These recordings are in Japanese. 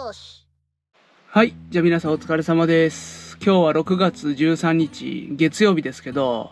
よし。 はい。じゃあ皆さんお疲れ様です。今日は6月13日、月曜日ですけど、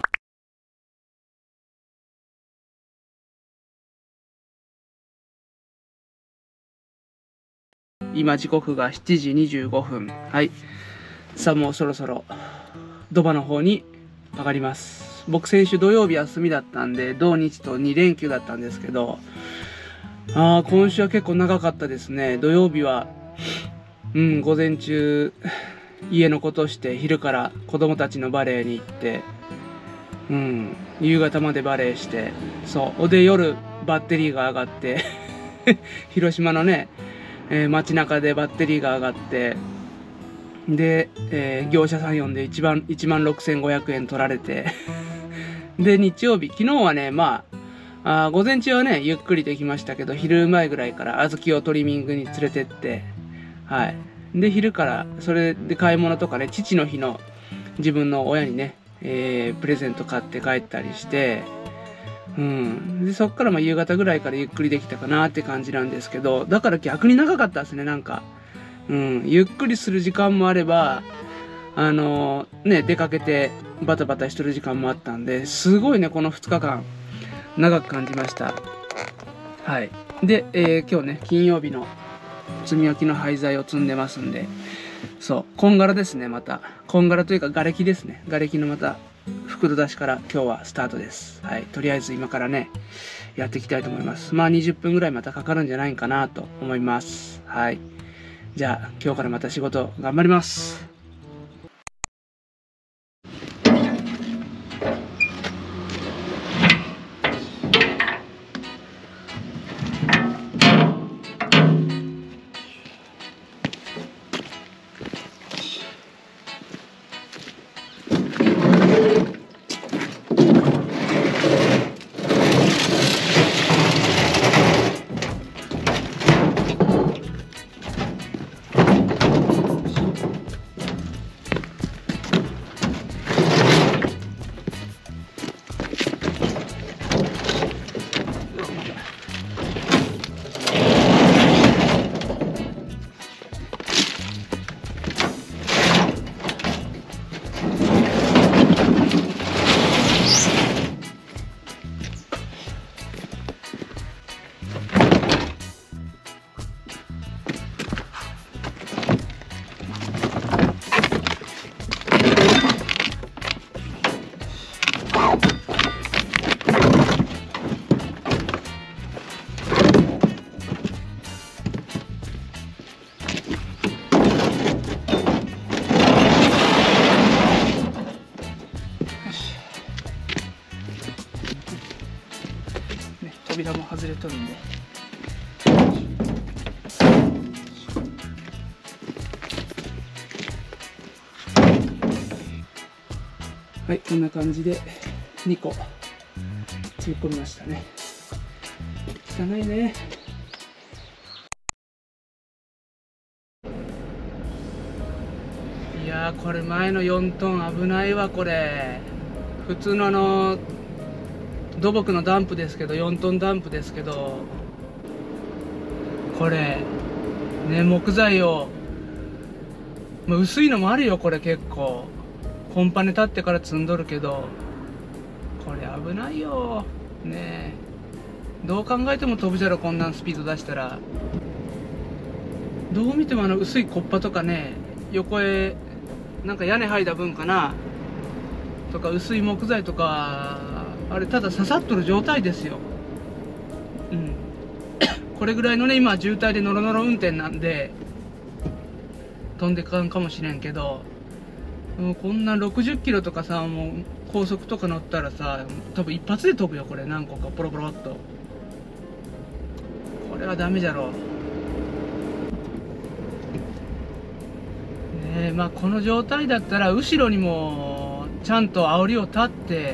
今時刻が7時25分。はい。さあもうそろそろ、ドバの方に上がります。僕先週土曜日休みだったんで、土日と2連休だったんですけど、今週は結構長かったですね。土曜日は、午前中、家のことして昼から子供たちのバレエに行って、夕方までバレエして、で夜バッテリーが上がって広島のね、街中でバッテリーが上がって、で、業者さん呼んで16,500円取られてで日曜日、昨日はね、午前中はねゆっくりできましたけど、昼前ぐらいから小豆をトリミングに連れてって、で昼からそれで買い物とかね、父の日の自分の親にね、プレゼント買って帰ったりして、でそっから夕方ぐらいからゆっくりできたかなって感じなんですけど、だから逆に長かったですね。なんか、ゆっくりする時間もあれば、出かけてバタバタしてる時間もあったんで、すごいね、この2日間長く感じました。で、今日ね、金曜日の積み置きの廃材を積んでますんで、こんがらですね。またこんがらというか瓦礫ですね。瓦礫のまた袋出しから今日はスタートです。とりあえず今からねやっていきたいと思います。20分ぐらいまたかかるんじゃないかなと思います。じゃあ今日からまた仕事頑張ります。扉も外れとるんで、こんな感じで2個積み込みましたね。汚いね。いやー、これ前の4トン危ないわ。これ普通の土木のダンプですけど、4トンダンプですけど、これね、木材を、薄いのもあるよ。これ結構コンパネ立ってから積んどるけど、これ危ないよね。どう考えても飛ぶじゃろ、こんなスピード出したら。どう見ても薄いコッパとかね、横へなんか屋根剥いだ分かなとか、薄い木材とか、あれただ刺さっとる状態ですよ。これぐらいのね、今渋滞でノロノロ運転なんで飛んでかんかもしれんけど、こんな60キロとかさ、もう高速とか乗ったらさ、多分一発で飛ぶよ。これ何個かポロポロっと。これはダメじゃろね。この状態だったら後ろにもちゃんと煽りを立って、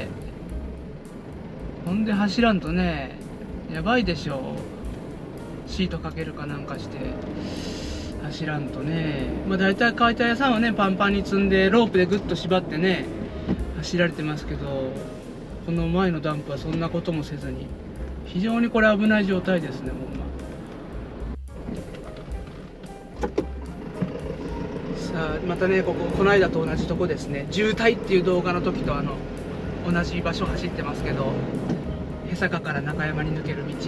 ほんで走らんとね、やばいでしょ。シートかけるかなんかして走らんとね。大体解体屋さんはね、パンパンに積んでロープでグッと縛ってね走られてますけど、この前のダンプはそんなこともせずに、非常にこれ危ない状態ですね。ほんまさあまたね、この間と同じとこですね。渋滞っていう動画の時と同じ場所走ってますけど、江坂から中山に抜ける道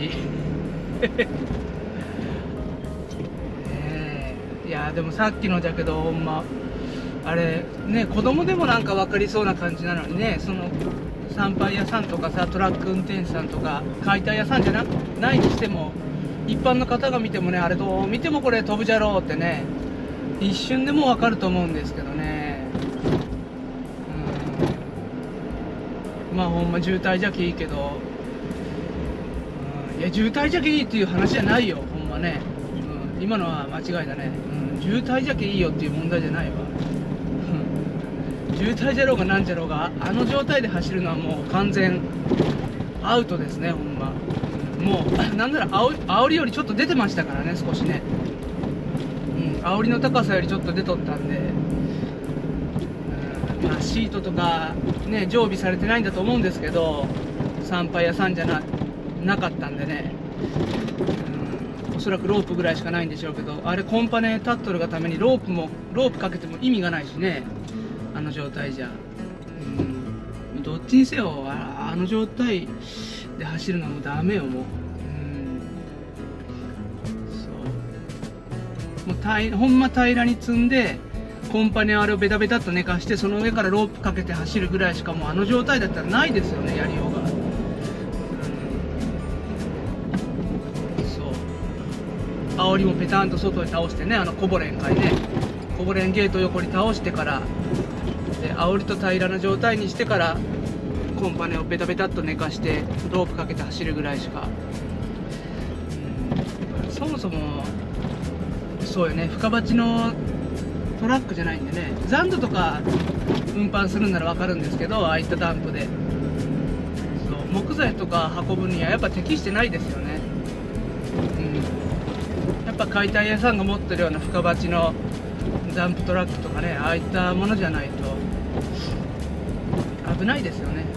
いやでもさっきのじゃけど、ほんまあれね、子供でもなんか分かりそうな感じなのにね、その参拝屋さんとかさ、トラック運転手さんとか解体屋さんじゃないにしても、一般の方が見てもね、あれどう見てもこれ飛ぶじゃろうってね、一瞬でも分かると思うんですけどね。まあほんま渋滞じゃけいいけど、いや渋滞じゃけいいっていう話じゃないよ、ほんまね。今のは間違いだね。渋滞じゃけいいよっていう問題じゃないわ。渋滞じゃろうがなんじゃろうが、あの状態で走るのはもう完全アウトですね、ほんま。もうなんなら煽りよりちょっと出てましたからね、少しね。煽りの高さよりちょっと出とったんで、まあシートとかね常備されてないんだと思うんですけど、参拝屋さんじゃなかったんでね、おそらくロープぐらいしかないんでしょうけど、あれコンパネ立っとるがためにロープかけても意味がないしね、あの状態じゃ。どっちにせよあの状態で走るのはもうダメよ、もう。もうほんま平らに積んで、コンパネあれをベタベタっと寝かして、その上からロープかけて走るぐらいしかもうあの状態だったらないですよね、やりようが。そう煽りもペタンと外に倒してね、こぼれんかいね、こぼれんゲート横に倒してから、で煽りと平らな状態にしてからコンパネをベタベタっと寝かしてロープかけて走るぐらいしか。そもそもそうよね、深鉢のトラックじゃないんでね、残土とか運搬するんなら分かるんですけど、ああいったダンプでそう木材とか運ぶにはやっぱ適してないですよね。やっぱ解体屋さんが持ってるような深鉢のダンプトラックとかね、ああいったものじゃないと危ないですよね。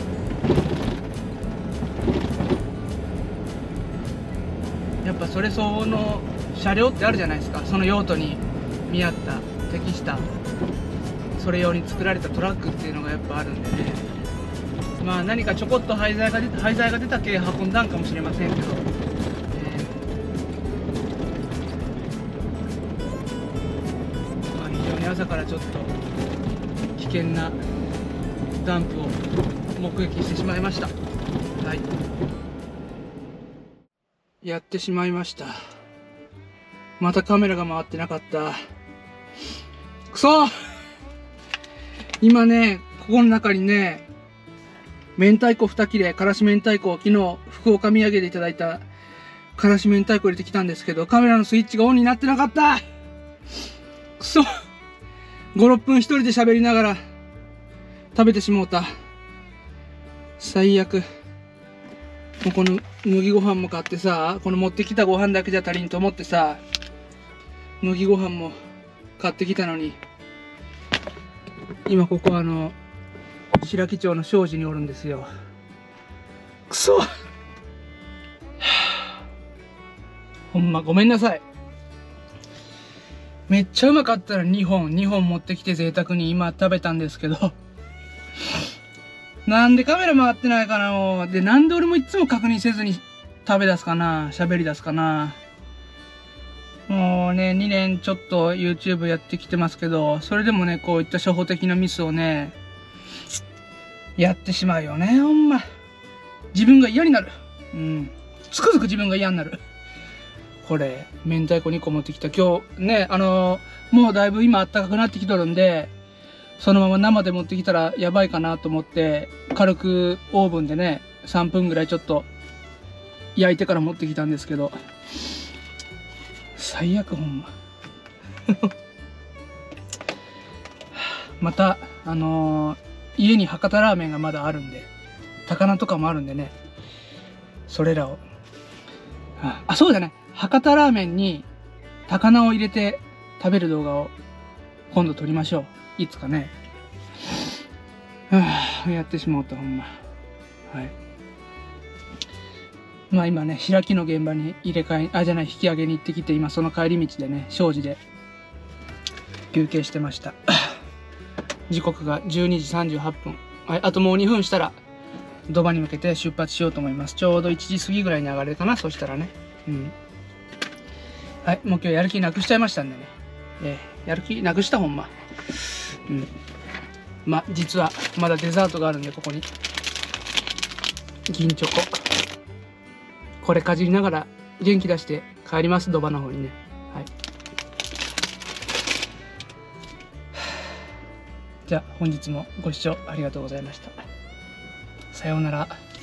やっぱそれ相応の車両ってあるじゃないですか、その用途に見合った適したそれ用に作られたトラックっていうのがやっぱあるんでね、まあ何かちょこっと廃材が出た系運んだんかもしれませんけど、まあ、非常に朝からちょっと危険なダンプを目撃してしまいました。はい、やってしまいました。またカメラが回ってなかった。くそ！今ね、ここの中にね、明太子2切れ、からし明太子、昨日福岡土産でいただいたからし明太子入れてきたんですけど、カメラのスイッチがオンになってなかった。くそ！ 5、6分一人で喋りながら食べてしもうた。最悪。もうこの麦ご飯も買ってさ、この持ってきたご飯だけじゃ足りんと思ってさ、麦ご飯も買ってきたのに、今ここ白木町の庄司におるんですよ。くそほんまごめんなさい。めっちゃうまかったら2本持ってきて贅沢に今食べたんですけど、なんでカメラ回ってないかなもう。で、なんで俺もいつも確認せずに食べ出すかな、喋り出すかな。もうね、2年ちょっと YouTube やってきてますけど、それでもね、こういった初歩的なミスをね、やってしまうよね、ほんま。自分が嫌になる。つくづく自分が嫌になる。これ、明太子2個持ってきた。今日ね、もうだいぶ今暖かくなってきとるんで、そのまま生で持ってきたらやばいかなと思って、軽くオーブンでね、3分ぐらいちょっと焼いてから持ってきたんですけど、最悪ほんま。また、家に博多ラーメンがまだあるんで、高菜とかもあるんでね、それらを。そうだね。博多ラーメンに高菜を入れて食べる動画を今度撮りましょう。いつかね。やってしまったほんま。はい。まあ今ね、開きの現場に引き上げに行ってきて、今その帰り道でね、庄司で休憩してました。時刻が12時38分。はい、あともう2分したら、ドバに向けて出発しようと思います。ちょうど1時過ぎぐらいに上がれるかな、そしたらね。うん。はい、もう今日やる気なくしちゃいましたんでね。やる気なくしたほんま。うん。ま、実はまだデザートがあるんで、ここに。銀チョコ。これかじりながら元気出して帰ります、ドバの方にね。はい。じゃあ本日もご視聴ありがとうございました。さようなら。